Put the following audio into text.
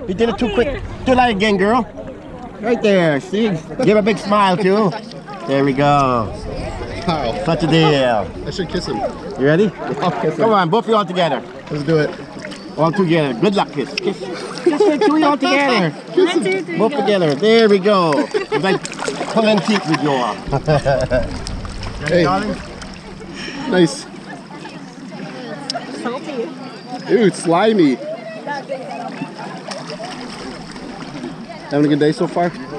You did it too quick. Do that again, girl. Right there. See? Give a big smile, too. There we go. Wow. Such a deal. I should kiss him. You ready? I'll kiss him. Come on, both of you all together. Let's do it. All together. Good luck, kiss. Kiss. Kiss it, two of you all together. 1, 2, 3, Both go. together. There we go. It's like pulling teeth with you all. Hey. Darling? Nice. Salty. Dude, slimy. Having a good day so far?